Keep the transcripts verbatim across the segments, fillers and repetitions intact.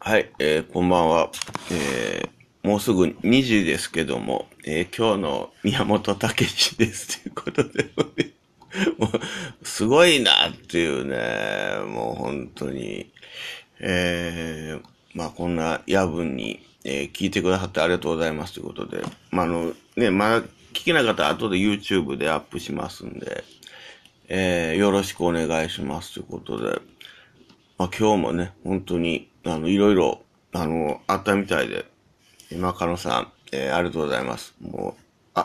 はい、えー、こんばんは。えー、もうすぐにじですけども、えー、今日の宮本武史ですということで、もう、すごいなっていうね、もう本当に、えー、まあこんな夜分に、えー聞いてくださってありがとうございますということで、まああの、ね、まだ聞けなかったら後で YouTube でアップしますんで、えー、よろしくお願いしますということで、まあ、今日もね、本当に、あの、いろいろ、あの、あったみたいで、中野さん、えーありがとうございます。もう、あ、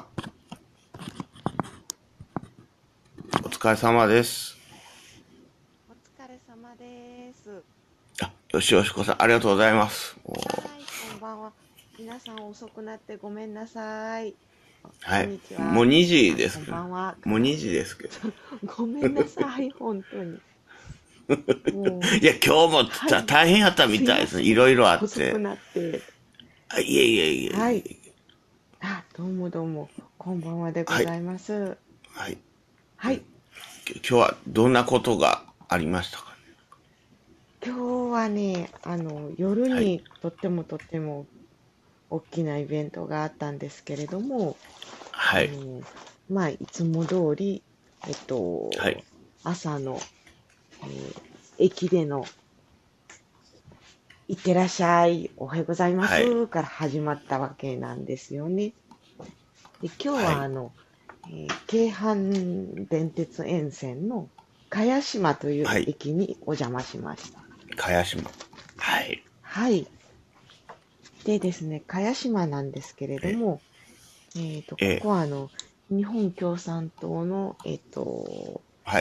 お疲れ様です。 お疲れ様です。 あ、よしよしこさん、ありがとうございます。もう、 はい、こんばんは。皆さん遅くなってごめんなさい。こんはい。 にちは。 もうにじあ、こんですけど、 ばんはもうから。 にじですけど。 ごめんなさい、本当に。もう、 いや、今日もたはい、 大変やったみすいたいですね。 ません。 いろいろあって。 遅くなって。 あ、いえいえいえはい。 いえ。 あ、どうもどうも、こんばんはでごはい。 ざいます。 はい。 はい。 今日はどんなことがありましたかね。 今日はね、あの、夜はい。 にとってもとっても大きなイベントがあったんですけれども、 はい。 あの、まあ、いつも通り、えっはい。 と、朝の、えー駅での、いってらっしゃい、おはようございまはい。 す、から始まったわけなんですよね。で、今日はい。 は、あの、えー京阪電鉄沿線の茅島というはい。 駅にお邪魔しました。 茅島。はい。 はい。でですね、茅島なんですけれどえ、 も、えっと、こえ、 こは、あの、日本共産党の、えっと、 はい。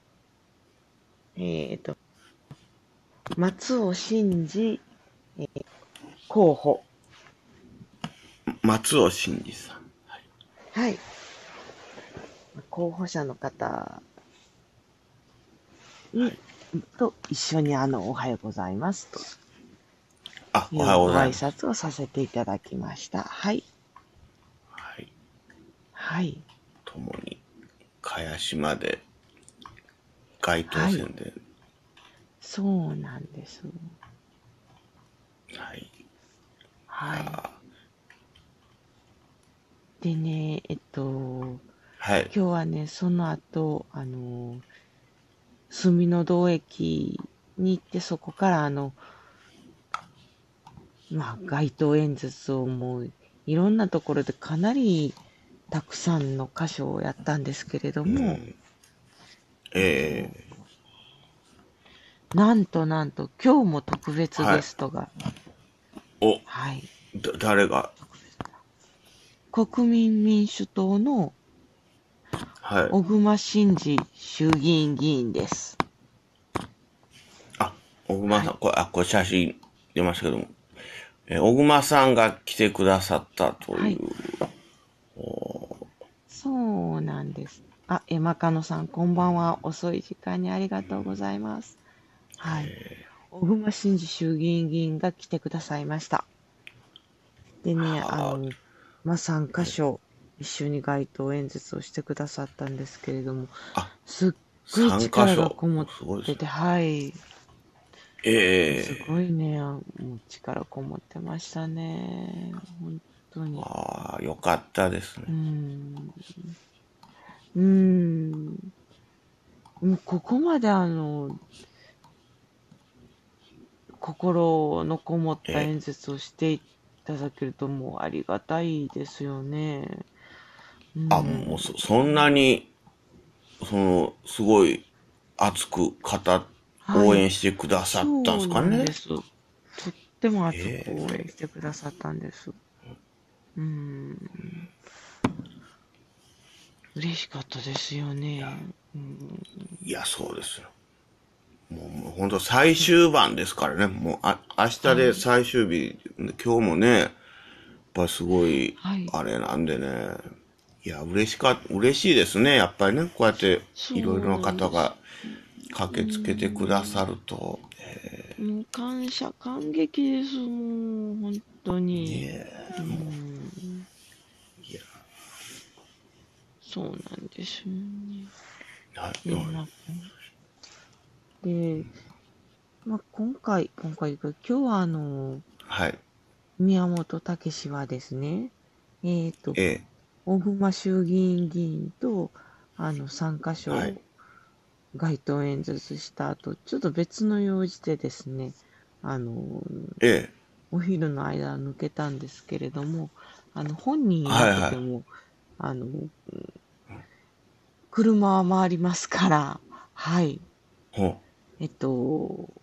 えっと、松尾真治候補。 松尾真二さん。 はい。候補者の方に、 はい。 と一緒にあの、おはようございますとあ、おはよういうご挨ございます。 拶をさせていただきました。はい。 はい。 はい。 ともに、茅島で街頭はい。 宣伝。 そうなんです。 はい。 はい。でね、えっと、 はい。 今日はね、その後、あの、住の堂駅に行って、そこからあの、まあ、街頭演説をもう、いろんなところでかなりたくさんの箇所をやったんですけれども、あの、 えなんとなんと、今日も特ー、 別はい。 ゲストが、 お、 はい、 だ、誰が。 特別な国民民主党のはい。 小熊慎司衆議院議員です。 あ、小熊さん、 はい。 これ、あ、これ写真出ましたけども。えー小熊さんが来てくださったという。 はい。そうなんです。あ、え、まかのさん、こんばんは。遅い時間にありがとうございます。はい。小熊慎司衆議院議員が来てくださいました。でね、あはの、まあ、さん箇所一緒に街頭演説をしてくださったんですけれども、 あ、あ、 すっごい参箇力が所。 こもっすごいですね。 てて、はい。すごええいね、もう力こもってましたね。本当ー、 に。 ああ、よかったですうーね。 ん。うーん。もうここまであの、心のこもったえ演説をしていただけるともうありがたいですよね。うー、あ、もうん。 そ、そんなに、その、すごい熱く語、 はい。 応援してくださったんでそうすかね。 なんです。とっても熱く応え援してくださったんです。うん。嬉しかったですよね。うん。 えいや、そうですよ。もう、もう本当最終盤ですからね。もう、あ、明日はい。 で最終日、今日もね、やっぱすごい、 はい。 あれなんでね。いや、嬉しか、嬉しいですね。やっぱりね、こうやってそういろいろななんです。 方がう駆けつけてくださん。 ると、 もう感謝、感激です。もう、本当に。 ねうん。 え、いや、 そうなんですよね。 な、 で、まあ、で、 まあ、今回、今回、今日はあの、 はい。 宮本武氏はですね、えっと、 ええ。 小熊衆議院議員と、あの、さんかしはい。 ょ街頭演説した後、ちょっと別の用事でですね、あの、 ええ。 お昼の間抜けたんですけれども、あの、本人いなはいはい。 くても、あの、車は回りますから、はい。 ほう。 えっと、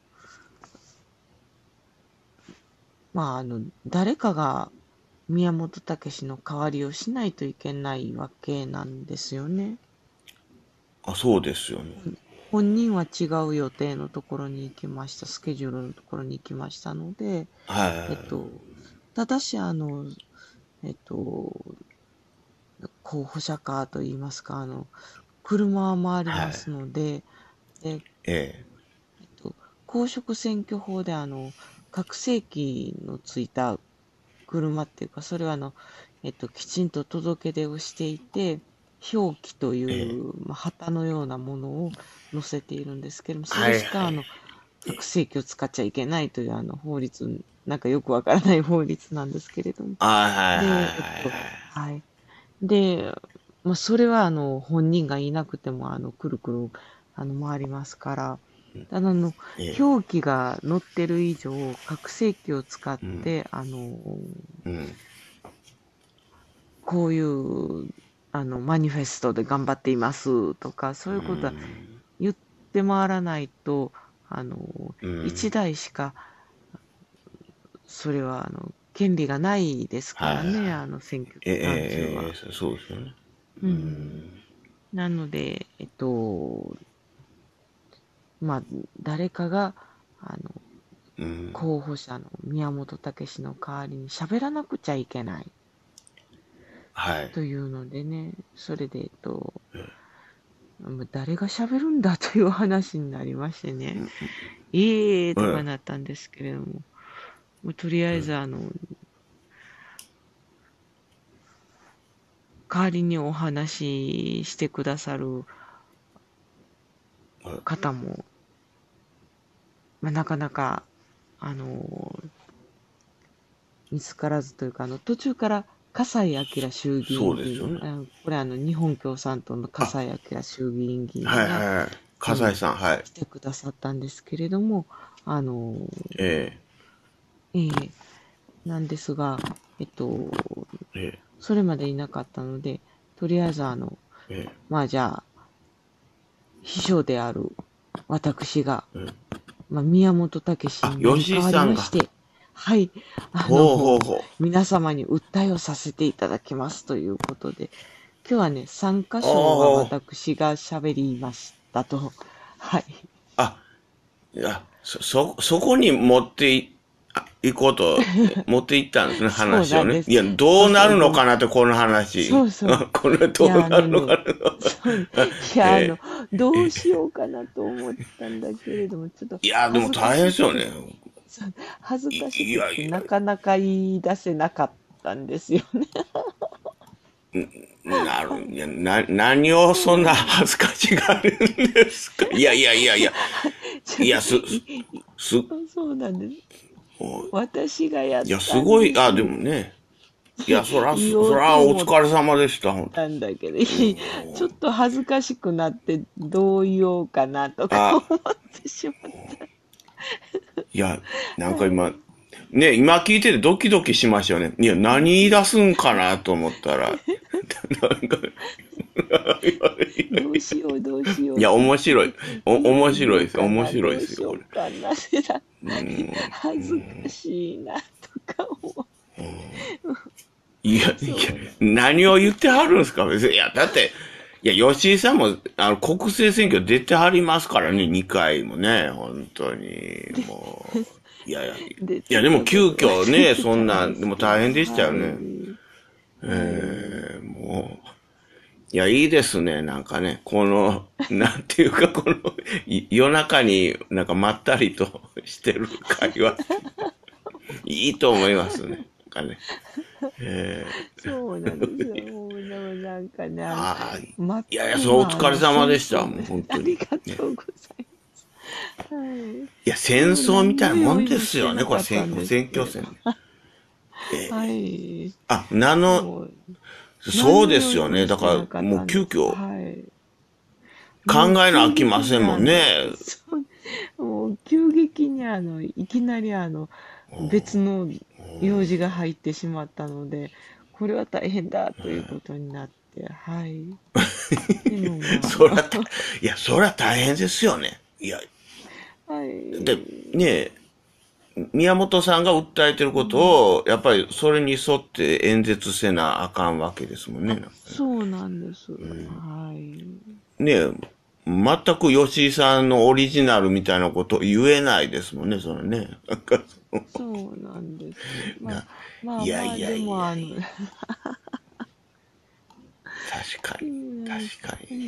まあ、あの、誰かが宮本武氏の代わりをしないといけないわけなんですよね。 あ、そうですよね。 本人は違う予定のところに行きました。スケジュールのところに行きましたので、 はい。 えっと、ただし、あの、えっと、候補者かといいますか、あの、車は回りはい。 ますので、で、 ええっと、公職選挙法で、あの、拡声器のついた車っていうか、それはあの、えっと、きちんと届け出をしていて、表記といえ。ええ。 う、まあ、旗のようなものを載せているんですけども、それはいはい。 しかあの、拡声器を使っちゃいけないというあの法律、なんかよくわからない法律なんですけれども。 あ、はいはいはいで、えっと、はい。で、まあ、それはあの、本人がいなくても、あの、くるくる、あの、回りますから、ただあの、 はい。ええ。 表記が載ってる以上、拡声器を使っうん。 て、あの、 うん。 こういう、あの、マニフェストで頑張っていますとか、そうういうことはん。 言って回らないと、あの、 うん。 一台しか、それは、あの、権利がないですはいはいはい。 からね、あの、選挙ええ、 期間中ええ、えは。 え、そうですよね。 ううん。 ん。 なので、えっと、まあ、誰かが、あの、 うん。 候補者の宮本武氏の代わりに喋らなくちゃいけないはい。 というのでね、それで、えっと、誰が喋るんだという話になりましてね、ええーとかうん。 なったんですけれども、もうとりあえず、あの、代わりにお話ししてくださるうん。 方も、まあ、なかなか、あの、見つからずというか、あの、途中から笠井明衆議そう院議員、 ですよね。 あのこれあの、日本共産党のあ、 笠井明衆議院議員が、 はいはいはい。 あの、 笠井さん、はい。 来てくださったんですけれども、あの、 えええなんですが、えっと、 え、えそれまでいなかったので、とりあえずあの、 え、えまあじゃあ、秘書である私が、 え、ええ。 まあ、宮本武あ、 氏に吉井代わりさんが。 まして、はい、あほうほうの、 ほう。 皆様に訴えをさせていただきますということで、今日はね、さん箇所はおー。 私が喋りましたと。はい。 あ、いや、そ、そ、そこに持ってい、あ行こうと、持っていったんですね、 そう話をね。 なんです。 いや、どうなそうそう、どう、 るのかなって、この話。 そうそう。 これいや、 どうなるのあのね、 かな。 そう、いや、あの、 えどえ、 うしようかなと思ったんだけれども、ちょっといや、で恥ずかも大変ですよね。 しくて、そう恥ずい、 かしいやいくて、なかなか言い出せなかったんですよね。 や、なる、 はい。 いや、な、何をそんなそうなんです。 恥ずかしがるんですか。いやいやいやいや、 ちょっと、 いや、す、 い、い、 す、 そうなんです。私がやっいや、すたんごい、あ、でです。 もね。いや、そら、そ言おうとそら、お思っ疲れ様でした、本たんだけど、 当。うん。 ちょっと恥ずかしくなってどう言おうかなとかあ、 思ってしまっいや、なた。 んか今、 はい。 ね、今聞いててドキドキしましたよね。いや、何言い出すんかなと思ったら、なんか、 どうしよう、どうしよいや、 うって面白い。 言って、 お、 いつ面白いです。 言おうかな、 面白いどうですよ、これ。 しようかな、恥ずかしいな、とか思う。 いや、いや、 そうな。 何を言ってはるんですか別に。いや、だって、いや、吉井さんも、あの、国政選挙出てはりますからね、にかいもね、本当に、 で、 もう。いやいや、い出や、でもてたこと急遽ね、 忘れてそんな、 たんででもすけど、 大変でしたよはね。 い。はい。 ええ、もう、いや、いいですね、なんかね、この、なんていうか、この、い夜中になんかまったりとしてる会話、いいと思いますね。なんかね。ええ、 そうなんですよ。もう、でもなんかね、あの、 ああ、い待っやいや、そう、おては、あ疲れの、戦様でした、 争で、 もう本あ当に。 りがね。 とうございます。 はい。 いや、戦もう争み何もたいなもん用意もですよね。 してなかこれ選、 ったんです選けれど。 挙戦ね。 はい。 あ、なの、 もう、何そうの用ですよね。 意もしてだから、 なかっもうたんです。 急遽はい。もう考えなあ急きませんも激にあの、 んね。 そうもう急激にあの、いきなりあの、別の用事が入ってしまったので、これは大変だということになって、はい。でもまあ、あの、 そらた、いや、そら大変ですよね。いや、 はで、 い。 ねえ、宮本さんが訴えてるこうん、 とを、やっぱりそれに沿って演説せなあかんわけですもんね。 あ、 なんかそうなんです。はい。 ねえ、全く吉井さんのオリジナルみたいなこと言えないですもんね、それね。なんかそのそうなんです。まあ、 な、 まあいやまあ、でいやいやいや、 もあの、 確かに、 うん、 確かに。 うん、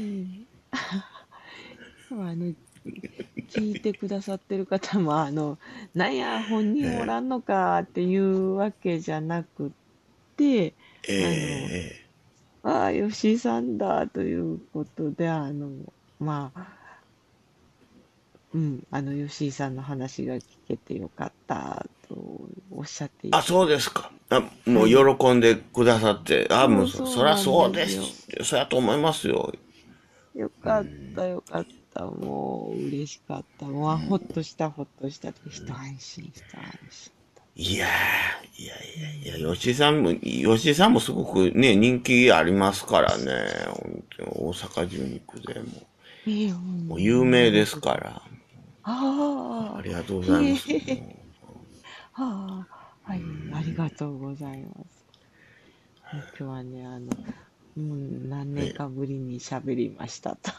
でもあの、聞いてくださってる方も、あの、なんや、本人おらんのかっていうわけじゃなくて、あの、 ええああ、吉井さんだということで、あの、まあ、うん、あの、吉井さんの話が聞けてよかったとおっしゃっていあ、 ただそうですか。あ、もうはい。 喜んでくださって、あ、もそううそ、そりゃそうなんそうですですよ。 って、そうやと思いますよ。 よかった、よかった。もう、嬉しかった。もう、ほっとした、ほっとしたって、一安心、一安心。 いやー、いやういやいや、 ん、 吉井さんも、吉井さんもすごくね、人気ありますからね。本当に大阪中肉でも。 いえ、 もうもう、ほんま有名でです。 すから。あああ、 りがとうございいえ、 ます。もはあ、はい、ありがとうございます。もう今日はね、あの、もう何う、え、 年かぶりに喋りましたと。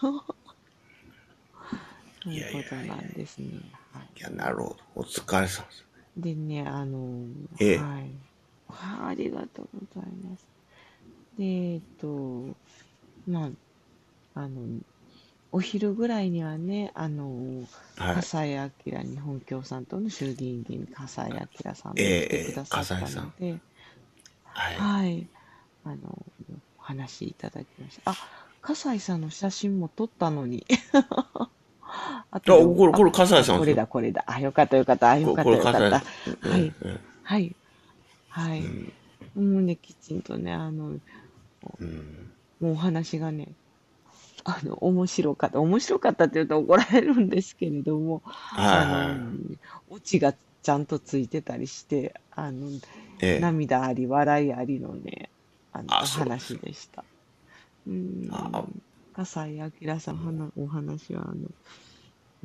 そういういやいやいや、 ことなんですね。はい。 いや、なるほど。お疲れ様です。 でね、あの、 えはい。はあ、ありがとうございます。で、えっと、まあ、あの、お昼ぐらいにはね、あの、 え、はい。 笠井明日本共産党の衆議院議員、笠井明さんええ、 も来てくええ、 ださった笠井さん。 ので、 はい。 はい、あの、お話しいただきました。あ、笠井さんの写真も撮ったのに、 あ、 後で、 これ、 あ、 これ、笠井あ、 さんですよ。 これだ、これだ。あ、よかった、よかった。あ、よこれ、 かった、 これ、笠井、 よかった。 うん、 はい、 うん、 はい、はい。もうね、きちんとね、あの、もうお話がね、あの、面白かった。面白かったって言うと怒られるんですけれども、 はいあの、 はい。 オチがちゃんとついてたりして、あの、 ええ、 涙あり、笑いありのね、あの、 あ、 お話そうですか。 でした。うん、 あ、 笠井明さんのお話は、あの、うん、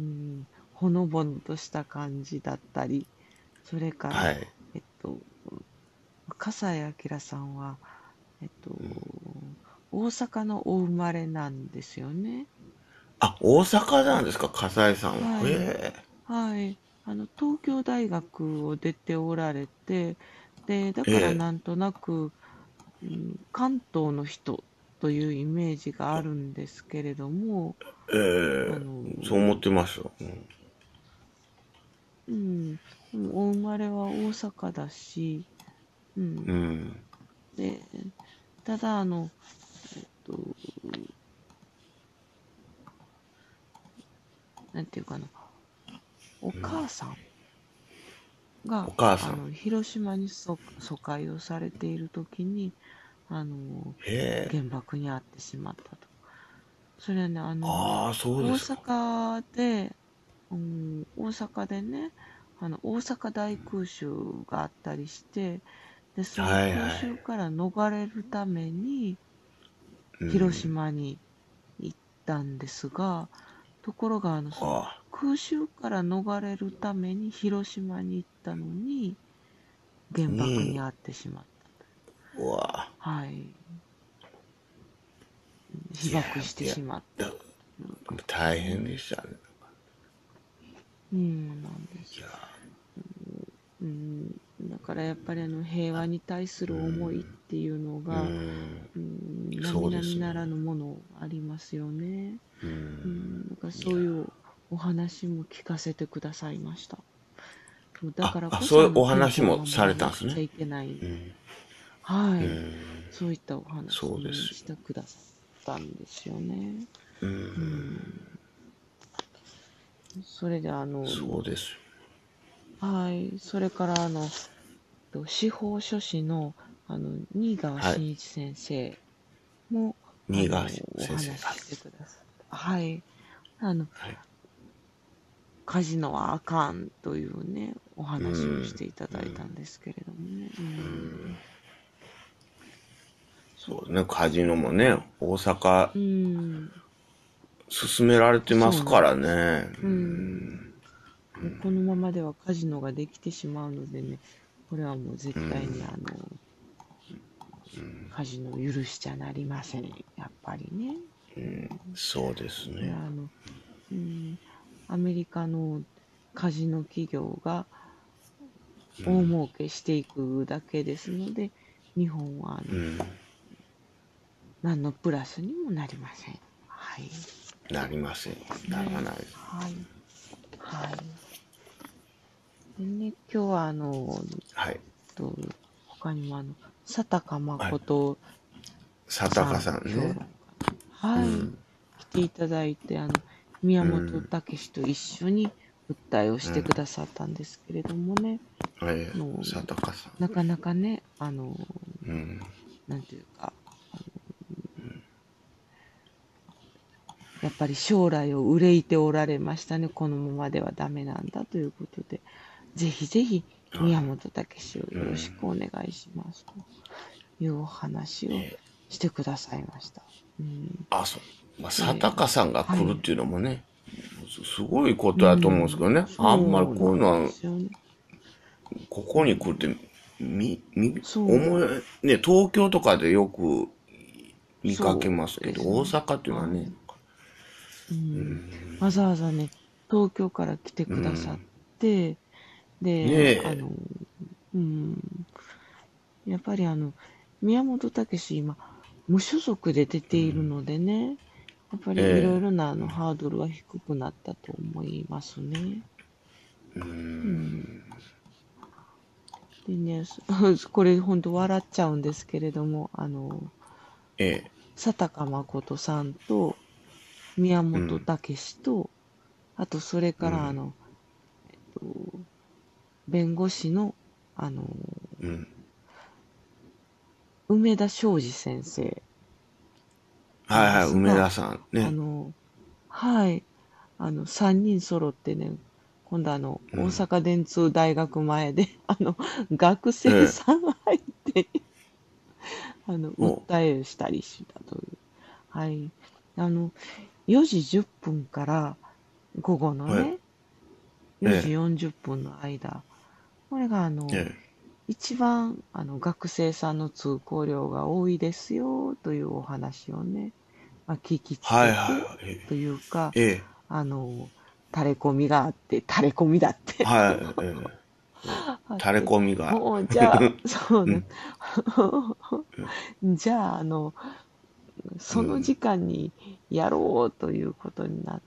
ほのぼのとした感じだったり、それから、 はい。 えっと、笠井明さんは、えっと、大阪のお生まれなんですよね。 あ、大阪なんですか、笠井さんは。 はい。 へはい。あの、東京大学を出ておられて、で、だえ、 からえなんとなく、うん、関東の人というイメージがあるんですけれども、 え、えあの、 え、そう思ってました。うん、 うん、でもお生まれは大阪だし、うん。 うん、 で、ただ、あの、と、なんていうかな、お母さんが、 お母さん。 あの、広島に疎疎開をされているときに、あの、 へえ、 原爆に遭ってしまったと。それはね、あの、 ああ、そう大ですか。 阪で、うん、大阪でね、あの、大阪大空襲があったりして、で、そのはい空はい。 襲から逃れるために、広うん、 島に行ったんですが、ところが、あの、そのああ、 空襲から逃れるために広島に行ったのに、原爆にに、 遭ってしまったと。 うわ、 はい。被いや、 爆していや、 しまっただということで大変ね。 でしたね。 うん、なんです。 いや、 うん、だからやっぱりあの平和に対する思いっていうのうが、 ん、 うん、並そうですね。 々ならぬものありますよね。 うん、 うん、だからいや、 そういうお話も聞かせてくださいました。そうだあ、あ、 からこそそういうおあの憲話もさ法を守られたんですね。 なくちゃいけない。 うん、 はい。 うん、 そういったお話そうですよ。 してくださったんですよね。 うん、 うん。 それであの、 そうですよ。 はい、それからあの、と司法書士のあの、新川はい。 真一先生も、あの、 新川お先生。 話しはい。 してくださった。はい。あの、 はい。 カジノはあかんというね、おう話をしん。 ていただいたんですけれどもね。ううん。 ん。 そそうね、カジノもね、大阪う。うん。 進められてまそうすからなんです。 ね。ううん。 ん。 もうこのままではカジノができてしまうのでね、これはもう絶対にあの、カジノを許しちゃなりません。やっぱりね。うん。 そうですこれはね。 あの、うん、アメリカのカジノ企業が大儲けしていくだけですので、日本はあのうん。 何のプラスにもなりません。はい。 なりません。ならね。 ない。 はい。はい。でね、今日はあの、 はい。 と他にもあの、佐高はい。 誠佐高さん、 さんね。 評論家。はい。 うん。 来ていただいて、あの、宮本うん。 武と一緒に訴えをしてくださったんですけれどもね、 ええ、 あの、 佐高さん。 なかなかね、あの、 うん。 なんていうか、やっぱり将来を憂いておられましたね。このままではダメなんだということで、ぜひぜひ宮は本武をい。うよろしん。 くお願いしますというお話をええ、 してくださいました。うん、 あ、そう。まあ、佐で、 高さんがはい。 来るっていうのもね、すすごいこうとだと思うんですけどん、 ね。あんまりそうなんでこういうのは、 すよね。 こうこに来るって、 ん、 み、み、 そう、 思え、ね、東京とかでよく見かけそますけど、 うですね。 大阪っていうのはね、 はい。うん、わざわざね、東京から来てうくださっん。 て、で、あねの、うん、やっぱりあの、宮本武今、無所属で出ているのでね、やっぱりいろいえ、えろなあのハードルは低くなったと思いますね。 え、ううん。 ん。 でね、そこれ本当笑っちゃうんですけれども、あの、 ええ、 佐高誠さんと宮本うん、 武と、あとそれうん、 からあの、弁護士の、あの、 うん。 梅田昌司先生なんではいはい、 すが、 梅田さんね。 あの、はい、あの、三人揃ってね、今度あの、大うん。 阪電通大学前で、あの、学ええ、 生さん入って、あの、 お、 訴えをしたりしたという。はい。あの、よじじゅっぷんから午後のはい、 ね、4時えよんじゅっぷんの間、これがあえ、えの、 え、 一番あの学生さんの通行量が多いですよというお話をね、まあ、聞きつはいはいけてはい、 というか、 ええ、 あの、垂れ込みがあって、垂れ込みだってはい、ええ、 あっ垂れて、 込みが。 もうじゃあ、そうね。 うん、 じゃあ、あの、その時間にやろうということになって、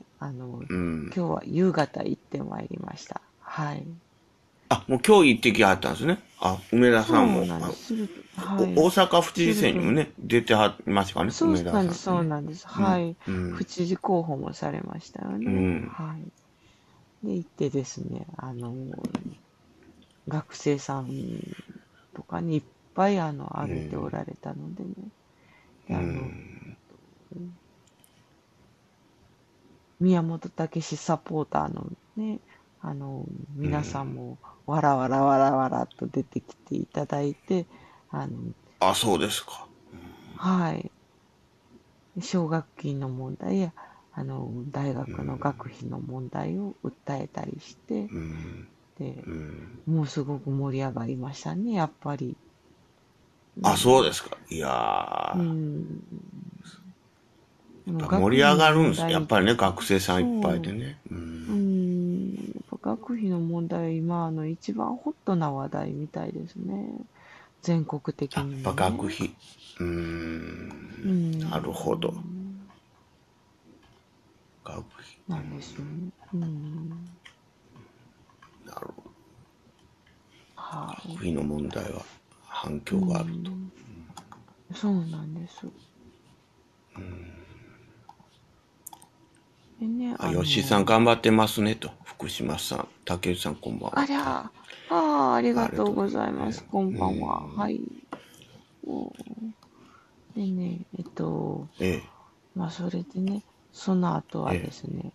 あの、 うん。 今日は夕方行ってまいりました。はい。 あ、もう今日行ってきはったんですね。あ、梅田さんも。あ、 そうなんです。すると、 おはい。 大阪府知事すると、 選にもね、出てはりましたかね、 そう梅田なんです、 さんってね。 そうなんです。 うん、 はい。 うん、 府知事候補もされましたよね。 うん。 はい。で、行ってですね、あの、学生さんとかにいっぱいあの歩いておられたのでね。で、あの、宮本武史サポーターのね、あの、皆さんもわらわらわらわらと出てきていただいて、あの、 あ、そうですか。 はい。奨学金の問題や、あの、大学の学費の問題を訴えたりして、で、もうすごく盛り上がりましたね、やっぱり。うあ、そうでん。 すか。いやうー、 ん。あの、 やっぱ盛り上学費のがるんです。やっ問題、 ぱりね、学生さんいっぱいそう、 でね。うん。 うん、やっぱ学費の問題、今、あの、一番ホットな話題みたいですね。全国的あ、やっにぱもね。 学費。うーん。 うなるほど。 ん、 学費。 なんですよね。うん、 なるほど。 はい。 学費の問題は反う響があると。 ん、そうなんです。 でね、 あ、 あ吉井さんの、 頑張ってますねと。福島さん、竹内さんこんばんは。 ありゃ、ああ、ありあがとうごりがとうございざいます。こんます。うばんは。はん。 い。おでね、えっと、 ええ、 まあ、それでね、その後はええ。 ですね、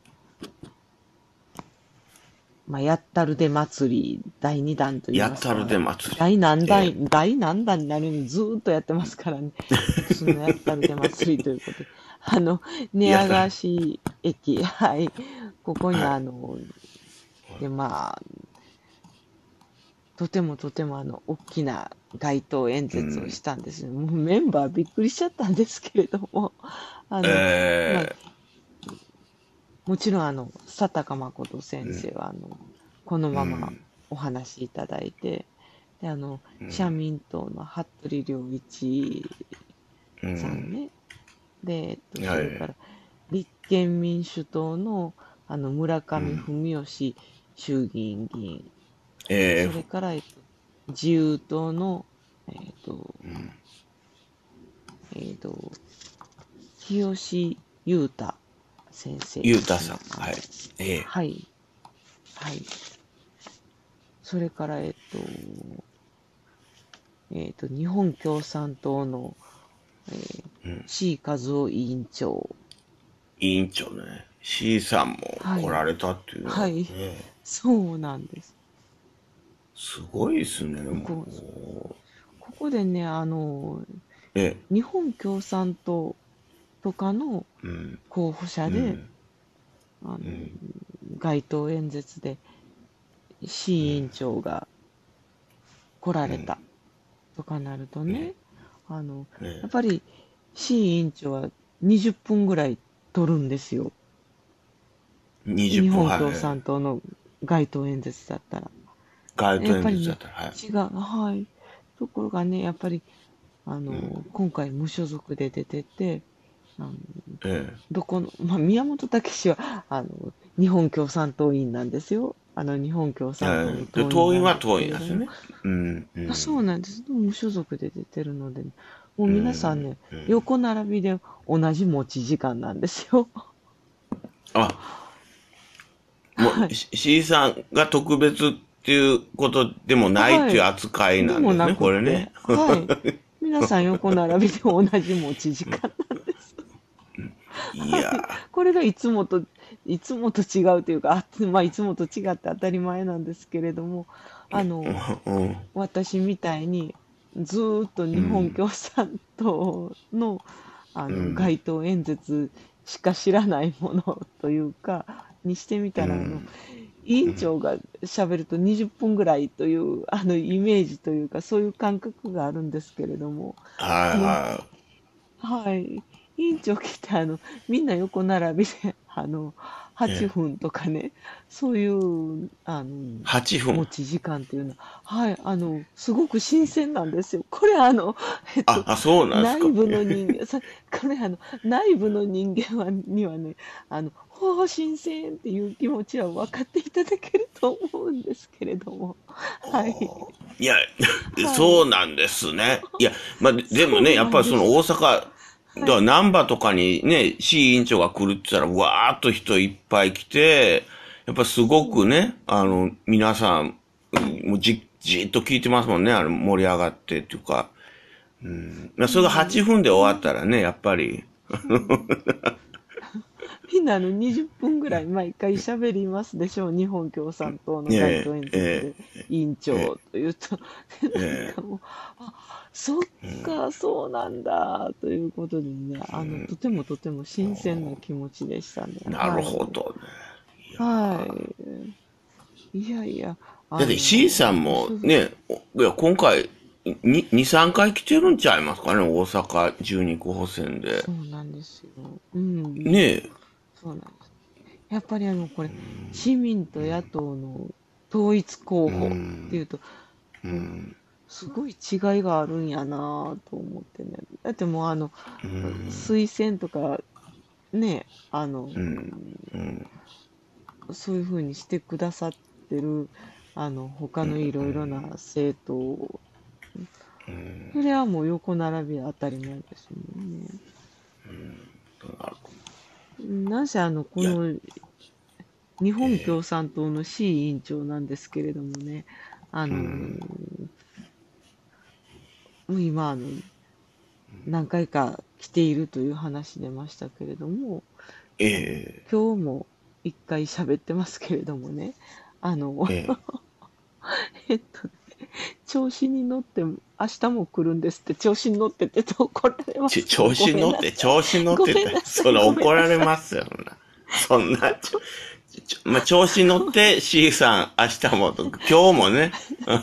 まあ、やったるで祭りだいにだんと言いやったるでますか、 祭り。 第何え弾、第何弾になるのにずーっとやってますからね。そのやったるで祭りということで、あの、寝え。やったる。 屋川市駅、はい、ここにはい。 あの、で、まあ、とてもとてもあの、大きな街頭演説をしうん。 たんですよ。もうメンバーびっくりしちゃったんですけれども、あの、まあ、 ええ。 もちろんあの、佐高誠うん。 先生はあの、このままうん。 お話しいただいて、で、あの、社うん。 民党の服部良一うん。 さんね、で、えっと、そはい。 れから立憲民主党のあの、村上うん。 文義衆議院議員、 ええ。 それから、えっと、自由党の、えっと、 うん。 えっと、日吉裕太先生ゆうたさん。 ですね。あの、 はい。ええ。 はい、はい。それから、えっと、えっと、日本共産党の、えー、 うん。 C 和夫委員長。 委員長ね。C さんもはい、 来られたっていうのははい。 ね。 そうなんです。 すごいですね、 ここ、 もここでね、あの、 う。ええ。 日本共産党とかのうん。 候補者で、 うん。 あの、 うん。 街頭演説で C 委員長が来らうん。 れたとかなるとね。 ね、あの、やっね。 ぱり C 委員長はにじゅっぷんぐらい取るんですよ。 20分、 日本共はい。 産党の街頭演説だったら。 街頭演やっぱりね、 説だったら、はい。 違う、はい。ところがね、やっぱり、あうん。 の、今回無所属で出てて、あの、 ええ。 どこの、まあ、宮本武氏は、あの、日本共産党員なんですよ。あの、日本共産党のええ。で、 党員なんです党員は党けれども、 員なんですよね。うん。うあ、そん。 うなんです。無所属で出てるので、もうう皆さんん。 ね、 うん。 横並びで同じ持ち時間なんですよ。 あ、もう、 はい。 C C さんが特別っていうことでもないっていうはい。 扱いでもななんですね、これね。 くって、はい。皆さん横並びで同じ持ち時間なんです。 いやはい。これがいつもと、いつもと違うというか、あ、まあ、いつもと違って当たり前なんですけれども、あの、 ー、うん。 私みたいに、ずーっと日本うん。 共産党の、あの、 うん。 街頭演説しか知らないものというか、にしてみうたら、あの、 ん。 委員長が喋るとにじゅっぷんぐらいという、あの、イメージというか、そういう感覚があるんですけれども、 はいあの、 ははい。委員長来て、あの、みんな横並びで、あの、 い。え 8 え。 分とかね、そういう、あの、 はちふん。 持ち時間っていうのは、はい、あの、すごく新鮮なんですよ。これ、あの、えっあ、 と、 あ、そうなんですか。 内部の人間、さこれ、あの、内部の人間は、にはね、あの、ほう、新鮮っていう気持ちは分かっていただけると思うんですけれども、はい、 いや、 はい。 そうなんですね。いや、まあ、ででもね、 そうやっぱりそのなんです。 大阪、だかはい。 ら難波とかにね、市委員長が来るって言ったら、わーっと人いっぱい来て、やっぱすごそう。 くね、あはい。 の、皆さん、 はい。 もうじ、じーっと聞いてますもんね、あの、盛り上がってっていうか。うん。まあ、それが8 そうなんです。 分で終わみんな、 ったらね、やっぱり、 そうなんです。みんなあのにじゅっぷんぐらい毎回喋りますでしょう。日本共産党の街頭ええ、 演説でえ委員え、え長というと、でえ、 なんかえもう、あ、そっか、そうなんだ、ということでね、あの、とてもとても新鮮な気持ちでしたね。 え、なるはい。 ほどね。いやはー、 い。いやいや、あだって C の、 さんも無所属、 ね、いや、今回、に、に、さんかい来てるんちゃいますかね、大阪じゅうにこ補選で。 そうなんですよ。うん。 ねえ。 そうなんです。やっぱりあの、これ、市民と野党の統一候う補っていん。 うと、 うもう、 ん。 すごい違いがあるんやなぁと思ってね。だってもうあの、 うん。 推薦とかね、あの、 うん。うん。 そういうふうにしてくださってる、あの、他のいろいろな政党、それはもう横並び当たり前ですもんね。 なるほど。 なんせあの、こいや、 の日本共え産党の C 委員長なんですけれどもね、あー、うの、 ん、 今、あの、何回か来ているという話出ましたけれども、あの、 え今日も一回喋ってますけれどもね、あの、 ー、ええっと、調子に乗って明日も来るんですって、調子に乗ってってと怒られー、ち、 ますけど、 調ご子乗って、 めんなさい。 調子乗っごてた。 めんなさい、 そらごめん怒られなさい。 ますよ、そんな。そんな、ちょ、ちょ、まあ、調子乗って C さん、明日もと、今日もね。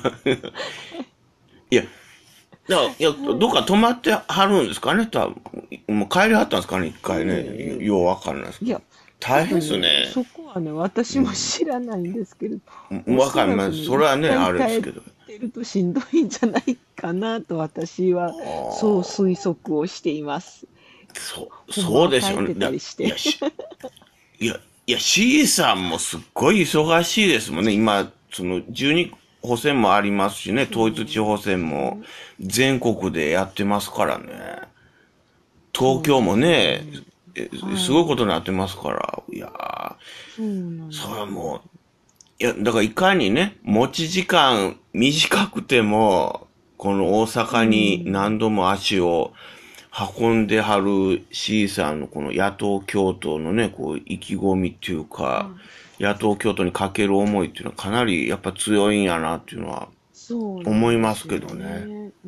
いや、だから、いや、 はい。 どっか泊まってはるんですかね、多分。もう帰りはったんですかね、一回ね。よ、 ねようわかんないですけど。 え、いや、ちょっ大変ですとね、 ね。 そこはね、私も知らないんですけれど、おわかんない。 そらくね、 それはね、 一回あれで帰っすけど。 てるとしんどいんじゃないかなと私はそう推測をしています。 そう、 ほんまそうでしょうね。 は帰っていや、 たりして。 いや、し、いや、いや、C さんもすっごい忙しいですもんね。今、その、じゅうに補選もありますしね、統一地そう方です選もね。 全国でやってますからね。東京そうですもね、 ね。 えすごいことにはい。 なってますから。いやー、 そうなんそれですよ。 はもう、いや、だからいかにね、持ち時間短くても、この大う阪に何ん。 度も足を運んではる C さんのこの野党共闘のね、こう意気込みっていうか、 はい。 野党共闘にかける思いっていうのはかなりやっぱ強いんやなっていうのはそうなん思いますですよけどね。 ね。うん。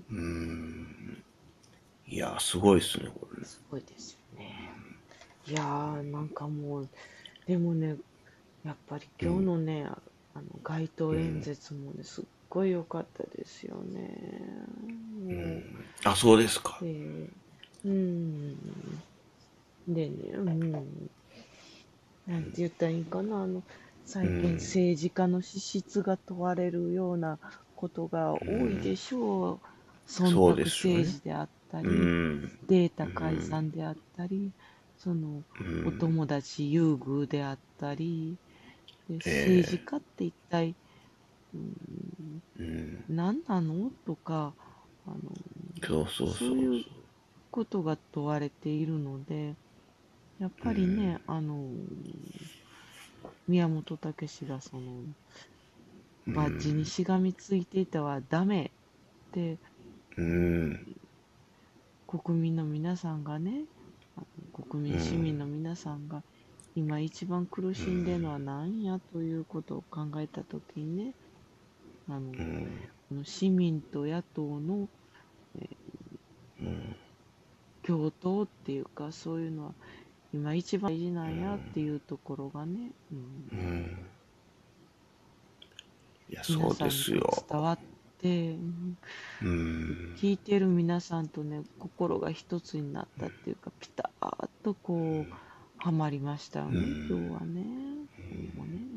うーん。いや、すごいですね、これね。 すごいですよね。いやー、なんかもう、でもね、やっぱり今日のね、あの街頭演説もね、すっごい良かったですよね。もあ、そうですか。 う、で、うん。でね、うん。なんて言ったらいいかな、あの、最近政治家の資質が問われるようなことが多いでしょう。忖そう度ですよね。 政治であったうり、 ん。 データ改ざんであったり、その、お友達優遇であったり、で、政治え家って一体、うん、何なのとか、あの、 え、そうそうそうそう。 そういうことが問われているので、やっぱりね、あの、宮本武氏がその、バッジにしがみついていたはダメってうん。 国民の皆さんがね、あの国民市民の皆さんが今一番苦しんでるのは何やということを考えたときにね、あの、この市民と野党の、えー共闘っていうか、そういうのは今一番大事なんやっていうところがね、うん、 いや、 皆そうでさんにこうすよ。 伝わって、うんうん。 聞いてる皆さんとね、心が一つになったっていうか、ピターッとこう、はまりましたよね、今日はね。ほんまね。うん。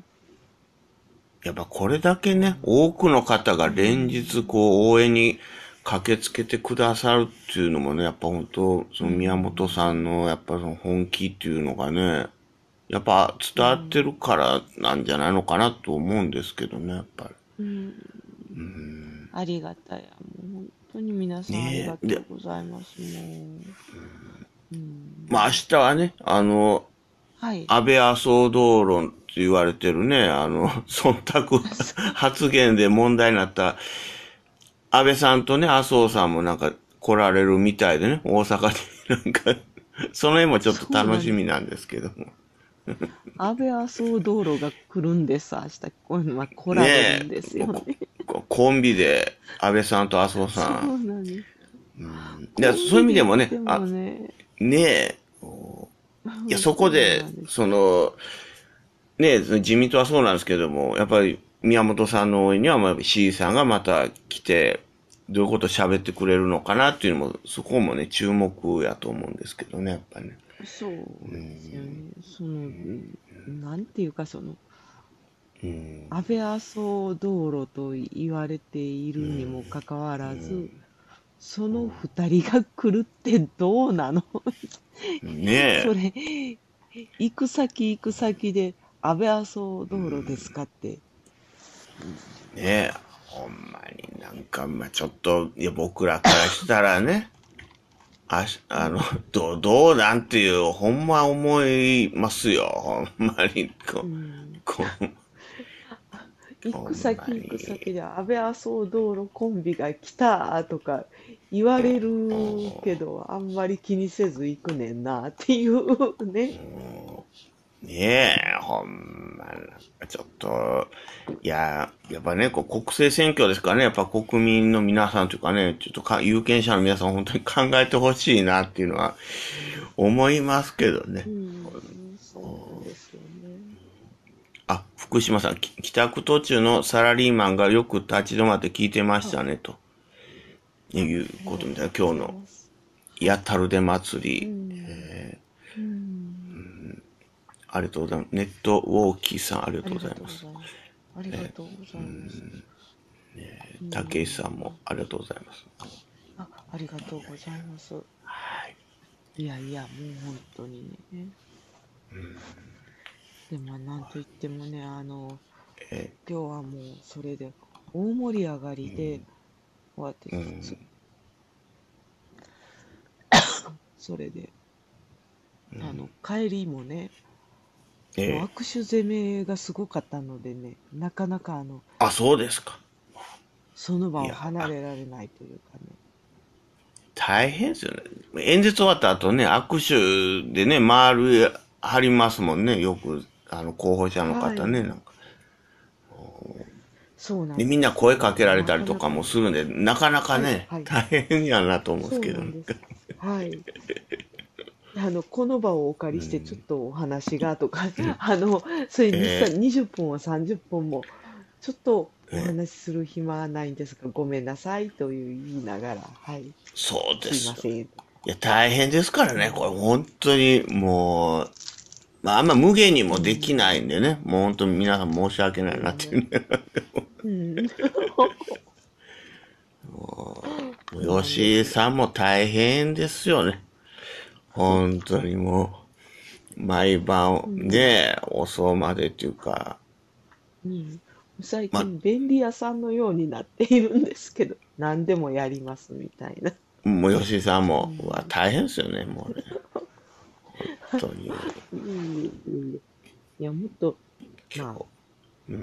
やっぱこれだけね、 あの、 多くの方がう連日ん。 こう応援に駆けつけてくださるっていうのもね、やっぱ本当、そうの宮本さんん。 のやっぱその本気っていうのがね、やっぱう伝わってるん。 からなんじゃないのかなと思うんですけどね、やっぱうん。ありがたや。もう本当に皆り。 さんありがねえ。で、 とうございます。もう。うまあ明ん。 日はね、あの、 はい。 安倍麻生道論って言われてるね、あの、忖度発言で問題になった安倍さんとね、麻生さんもなんか来られるみたいでね、大阪になんか、その辺もちょっとそうなんです。 楽しみなんですけども。 安倍麻生道路が来るんです。明日、こういうのは来られるねんですえ、 よね。 コンビで安倍さんと麻生そうさなんです。 ん。で、 コンそういう意ビで味でもね、 行ってもあ、 ね、 ねえ、いや、そこそうで、 なんです。 その、ねえ、自民党はそうなんですけども、やっぱり宮本さんの応援には、まあ、C さんがまた来て、どういうこと喋ってくれるのかなっていうのも、そこもね、注目やと思うんですけどね、やっぱりね。 そうですよね。その、んなんていうか、その、安倍麻生道路と言われているにもかかわらず、その二人が来るってどうなの？ ねそれ、行く先行く先で安倍麻生道路ですかって。 え、ねえ、ほんまになんか、まあちょっと、いや、僕らからしたらね、 あし、あの、どう、どうなんていう、ほんま思いますよ。ほんまに、こうう、 ん。 こう、 行くほんま先行く先に。 で安倍麻生道路コンビが来たとか言われるけうど、あんまり気にせず行くねんなっていうね。 ん、ねえ、ほんま、なんかちょっと、いや、やっぱね、こう国政選挙ですからね、やっぱ国民の皆さんというかね、ちょっとか有権者の皆さん本当に考えてほしいなっていうのは思いますけどね。 うん、そうなんですよね。 あ、福島さん、き帰宅途中のサラリーマンがよく立ち止まって聞いてましあ、 たね、とあ、 いうありことみたいな。 がとうご今日のざいます。はい。 やたるで祭うり、 ん、うん。 ありがとうございます。ネットウォーキーさん、ありがとうありがございます。 とうございます。ありがとうございます。う竹井さんもん。 ありがとうございます。 あ、ありがとうございます。 はい。 いやいや、もう本当にね。でもなんといってもね、あの、 え今日はもうそれで大盛り上がりで、 ー、う私、 ん、 それで、あの、帰りもね、もうえ握手攻めがすごかったのでね、なかなかあの、 ー、あ、そうですか。 その場をいや、あ、 離れられないというかね。 大変ですよね。演説終わった後ね、握手でね、回る、貼りますもんね。よく、あの、候補者の方ね、 はい。 なんか。 そうなで、 んみんなですよ。 声かけられなたりとかかなかね。 もするんで、なかなかはい、 ね、 はい。 大変やなと思うんですけど、ね、 そうなんです。はい。あの、この場をお借りして、ちょっとお話がとか、あの、それにさ、 えにじゅっぷんもさんじゅっぷんも、ちょっとー、えー、 お話しする暇はないんですが、ごめんなさいという言いながら、はい、 そうですいますよ。 せん。 いや、大変ですからね、これ、 うん、 本当に、もう、まあ、あんま無限にうもできないんん、 でね、もう本当に皆さん申し訳ないなっていそうね。 うね。 うん。そうもうなんですよ。 吉井さんも大変ですよね。本当にもう、毎晩うん。 ね、遅までっていうか、 うん。最ま近、便利屋さんのようになっているんですけど、何でもやりますみたいな。 あ、もう吉井さんも、うわ、 うん。 大変ですよね、もうね。本当に、 いえいえいえいえ。いや、もっと、まあ、 今日、うん、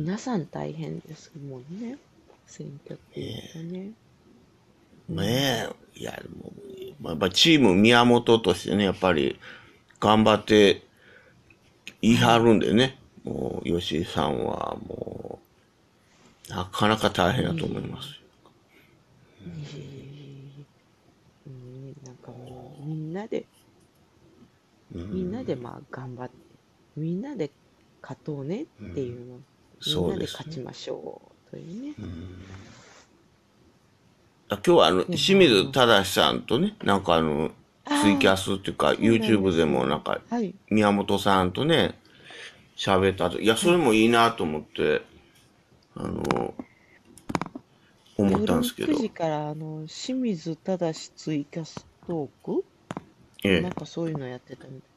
皆さん大変ですもんね。選挙っていうとね。うん。 ねえ、いや、もう、まあやっぱチーム宮本としてね、やっぱり、頑張って言い張はい。 るんでね、もう、吉井さんはもう、なかなか大変だと思いますよ。 いえいえいえいえいえ。うん、なんかもう、みんなで、みんなでまあ頑張って、みんなで勝とうねっていうの、みんそうなでですね。 勝ちましょうというね。 今日はあの、 で清もあの、 水正さんとね、なんかあの、ツイキああ、 ャスっていうか、 そうなんで YouTube です。 もなんか、 はい、 宮本さんとね、喋ったと。いや、そはい。 れもいいなと思って、あの、思ったんです夜9 けど。 時からあの、清水正ツイキャストークなんえかそういうのやってたみた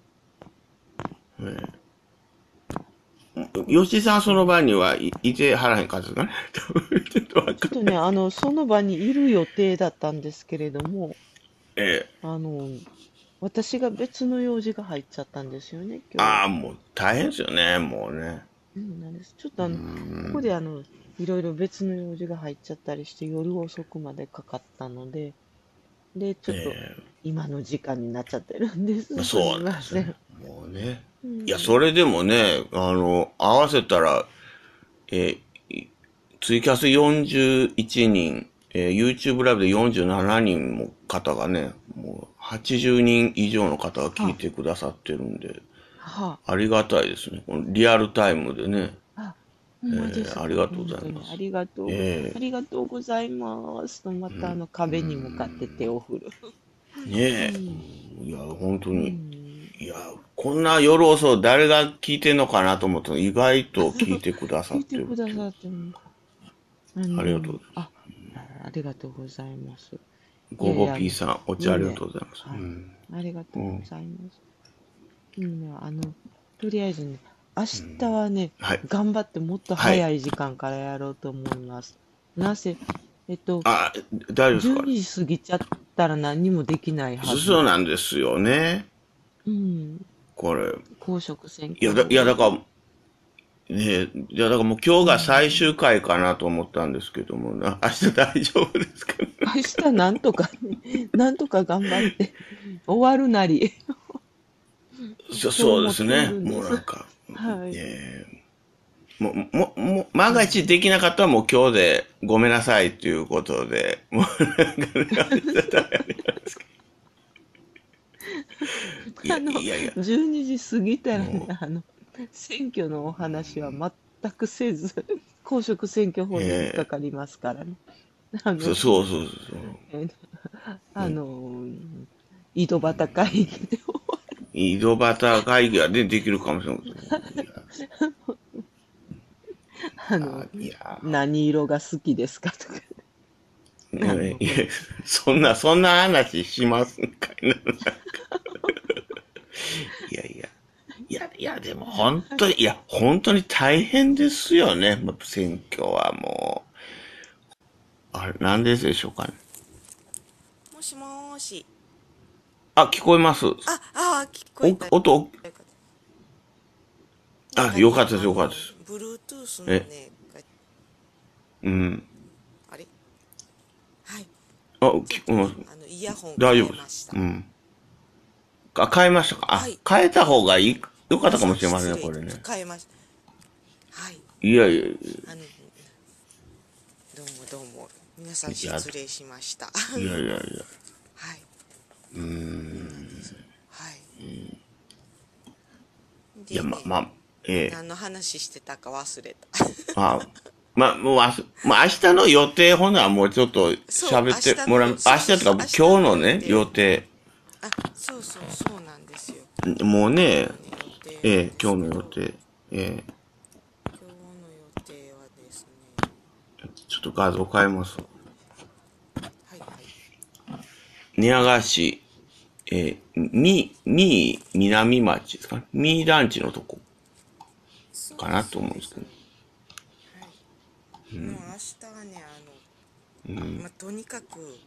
え。 い。うん吉井さんそのうん。 場にはい、いてはらへんかったかね。ちょっとわかんない。 ちょっとね、あの、その場にいる予定だったんですけれども、 ええ。 あの、私が別の用事が入っちゃったんですよね、今日。 ああ、もう大変ですよね、もうね。 うんなんです。ちょっとあの、ここであの、いろいろ別の用事が入っちゃったりして、夜遅くまでかかったので、で、ちょっとえ今の時間になっちゃってるんでえ。 す。すみそうなんですよね。 ません。 もうね。いや、 うん。 それでもね、あの、合わせたら、えーツイキャスよんじゅういちにん、えー YouTube ライブでよんじゅうななにんも方がね、もうはちじゅうにん以上の方が聞いはてくださってるんで、 あ、はありがたいですね。このリアルタイムでね、 あ、あ、ほんまでえーありすか。 がとうござい本当に。あます。 りがとうご、あえりがとうございますと、またあの壁に向かって手を振る。 ー、ねうん。 え、いや、本当うに、 ん。 いや、こんな夜遅い誰が聞いてんのかなと思ったら意外と聞いてくださっ聞いててるっていう。 くださってる。あありがとうごの、 ざいます。 あ、ありがとうございます。いゴボやいや、あの、 ピーさん、お茶ありがいやいや、 とうございます。うはい。 ん。 ありがとうごうん。 ざいます。うんね、あの、とりあえずね、明日はね、 はい。 頑張ってもっとはい。 早い時間からやろうと思います。なぜ、えっと、 あ、大丈夫ですかね。 じゅうにじ過ぎちゃっったら何にもできないはず。 そうなんですよね。 うん。 これ。 公職選いや、だ、 挙法いや、だで。 から、ね、いや、だからもう今日うが最終ん。 回かなと思ったんですけども、な明日大丈夫ですかね。 明日なんとかね、なんとか頑張って終わるなり、 そ、 とそうで思っていすね。もるんです。 うなんか、 はい。 えー、もう、もう、もう、万が一でうん。 きなかったらもう今日でごめんなさいということで、もうなんかね、明日大変なんですけど。いや、 あの、 いやいや、 じゅうにじ過ぎたらね、 もあの、選挙のお話は全くせず、公職選挙う、 法に引っかえかりますからね。あー、そ、 の、 そうそうそう。 えーあうん。 の、井戸端会議で、 井戸端会議はね、できるかもしれないけど、いや、 あの、 いや、 何色が好きですかとか、あの、 いやいや、そんな、そんな話しますんかいな。いやいや。いや、いや、でも本当に、いや、本当に大変ですよね。もう選挙はもう。あれ、なんででしょうかね。 もしもーし。 あ、聞こえます。 あ、あー、聞こえお、 た。 音、あ、 なんかね、 よかったです、 あの、 よかったです。 Bluetooth のえ、 ね、がうん。 あれはい。 あ、き、 ちょっとね、 うん、 あの、イヤホン大丈夫です。 変えました。 うん。あ、変えましたか。あ、 はい。 変えた方がいい、よかったかも皆さんしれませんね、 失礼いた。 これね。 変えました。はい。 いやいやいあの、どうもどうも。皆さんや、いや、 失礼しました。はいやいやいや。 い。 うーそうなんでん。 す。はい。 いや、ま、 でね、 ま、ええ。 何の話してたか忘れた。 あ、ま、もうあす、まあ、明日の予定、ほな、もうちょっとそう、 喋っ明てもらう。 日の、 明そうそうそう、 日とか、 明日今日ののね、予予定。 定。 あ、そうそうそうなんですよ。 もうね、 今日のね、予定なんええ、 で今日のすけど、 予定。ええ、 今日の予定はですね、 ちょっと画像変えます。 はいはい。 宮川市、えー、み、み、南町ですかね。み団地のとこそうです、 かなとそうです。 思うんですけど。 はい。もう明日はね、あの、まあ、とにかく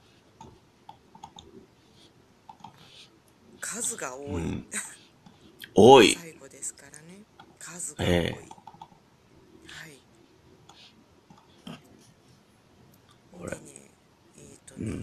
数が多い。 多い。 最後ですからね。数が多ええ、 い。はい。 これ。 でね、えっ、ー、とね、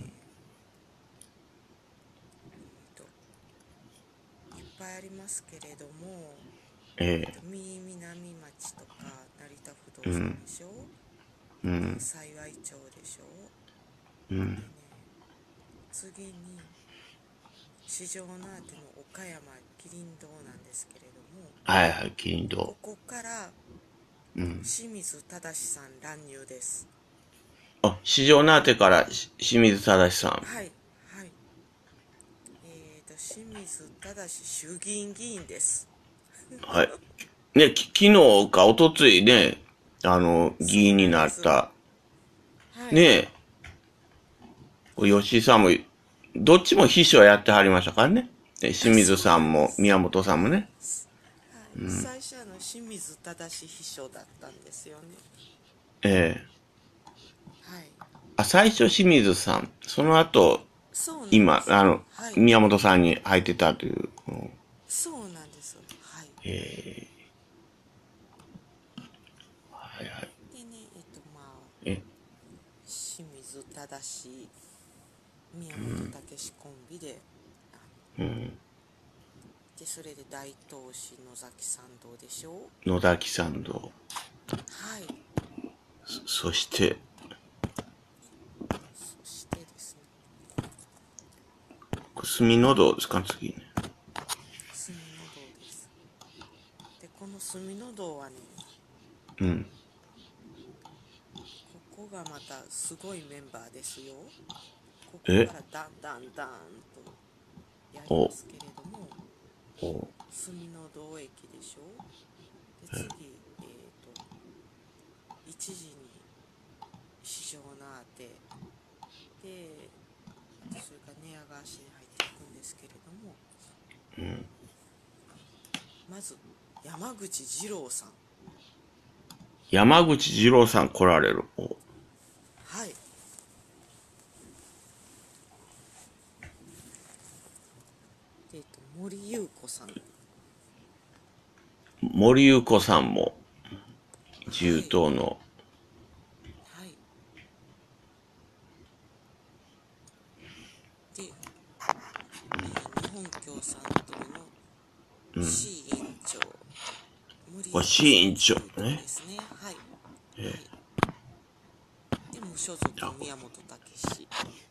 えっ、ー、と、いっぱいありますけれども、えっ、ー、 ええ、 と、三南町とか、成田不動産でしょ。で、幸町でしょ。でね、次に、四条畷の岡山麒麟堂なんですけれども、 はいはい、キリン堂。 ここから清水正さん乱入です。 あ、市場なってからし清水正さん。 はいはい。えーと清水正衆議院議員です。 はい。ね、き昨日か一昨日ね、あの、議そう員になんです。 なった、 はい。 ねえ、吉井さんも、どっちも秘書やってはりましたからね。え清水そうさんも、 なんです。 宮本さんもね。 はい。最初あの清水正秘書だったんですよね。 ええ、 はい。 あ、最初清水さん、その後、 そうなんで今、 す。 あの、 はい。 宮本さんに入ってたという。うん、 そうなんです。はい。 ええ、はいはい。 でね、えっとまあえ、 清水正宮本武史コンビで、あのでそれで大東市野崎参道でしょ。 野崎参道。 はい。 そして、 そしてですね、 霞の道ですか、次ね。 住の堂です。でこの住の堂はね、 うん。 ここがまたすごいメンバーですよ。ここえ、 からだんだんだんとやりまお、 すけれども、 お、 住の堂駅でしょ。で次、えっ、ー、といちじに市場なあて、であとそれから寝屋川市に入っていくんですけれども、まず山口二郎さん。 山口二郎さん来られる。お、 はい。 さん。 森優子さんも、中東の、 はい。で、えー日本共産党の C 委員長、森これ山 C 委員長さんというねことですね。はい。はい。で、無所属宮本武史。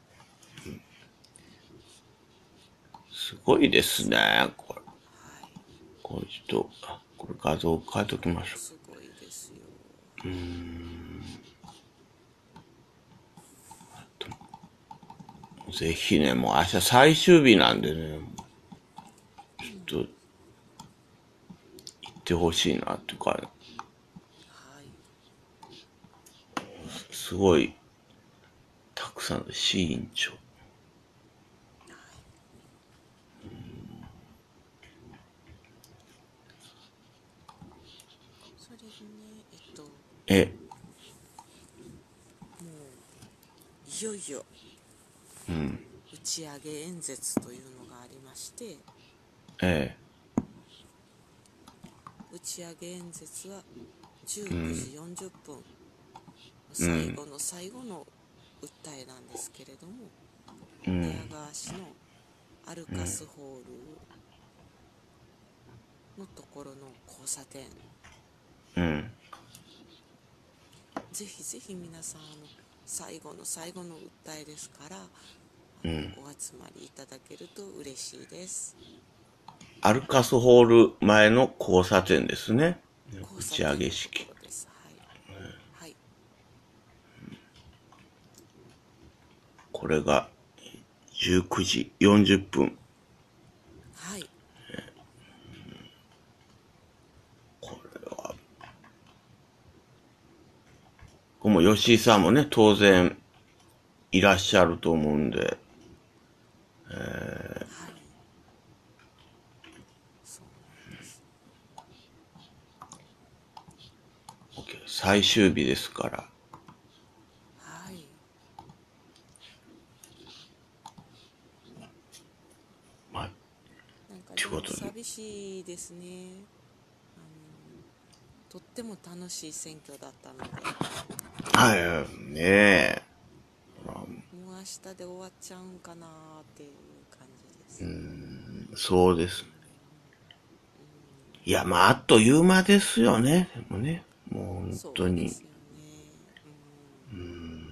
すごいですね、これ。 はい。 これちょっと、あこれ画像変えときましょすごいですよ。 う。うーん。ぜひね、もう明日最終日なんでね、ちょっと、行ってほしいなっていうか、 はい。 すごい、たくさんの市委員長。 それでね、えっと、もえ、 う、いよいよ、 うん、 打ち上げ演説というのがありまして、 え打ち上げ演説はじゅえ、ううくじん、 よんじゅっぷん、 うん、 最後の最後の訴えなんですけれども、寝屋うん、 川市のアルカスホールのところの交差点、 うん、 ぜひぜひ皆さん、あの最後の最後の訴えですから、あうん。 のお集まりいただけると嬉しいです。 アルカスホール前の交差点ですね。 交打ち上差点のとげ式。 ころです。はい。はい。 これがじゅうくじよんじゅっぷん。 はい。 これは、これも吉井さんもね、当然いらっしゃると思うんで、 はい。そうなんです。 OK 最終日ですから。 はい。 まあ、 なんかでということで。 も寂しいですね。あのとっても楽しい選挙だったので、 はい、ねえ。 もう明日で終わっちゃうんかなっていう感じです。 そうです。いや、まあ、あっという間ですよね。でもね。もう本当に。 そうですよね。うん。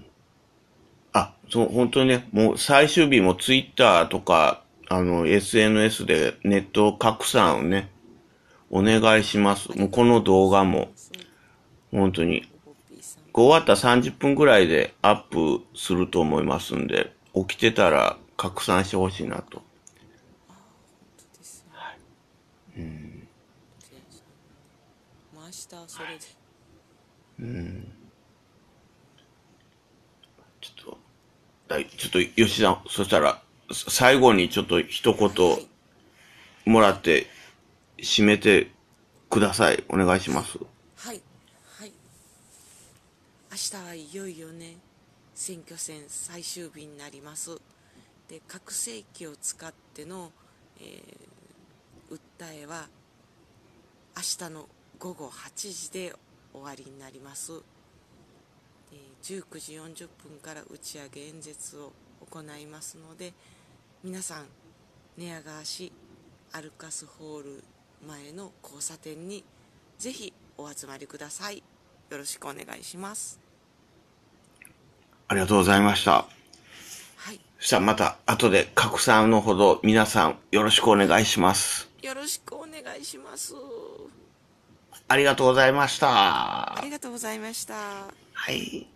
あ、そう、本当にね、もう最終日もツイッターとか、あの、エスエヌエス でネット拡散をね、お願いします。 あもうこのりがとうご動画も、 ざいます。 本当に、 おぼっぴーさん。 終わったさんじゅっぷんぐらいでアップすると思いますんで、起きてたら拡散してほしいなと。 ああ、本当ですよね。 うん。 じゃあもう明日はそれで。 うん。ちょっと、はい、ちょっと吉田、そしたら、最後にちょっと一はいはい。 言もらって締めてください。お願いします。 はい。はい。明日はいよいよね、選挙戦最終日になります。で、拡声器を使っての、えー訴えは明日のごごはちじで終わりになります。で、じゅうくじよんじゅっぷんから打ち上げ演説を行いますので、皆さん寝屋川市アルカスホール前の交差点にぜひお集まりください。よろしくお願いします。 ありがとうございました。 はい。 そしたらまた後で拡散のほど皆さんよろしくお願いします。 よろしくお願いします。 ありがとうございました。 ありがとうございました。 はい。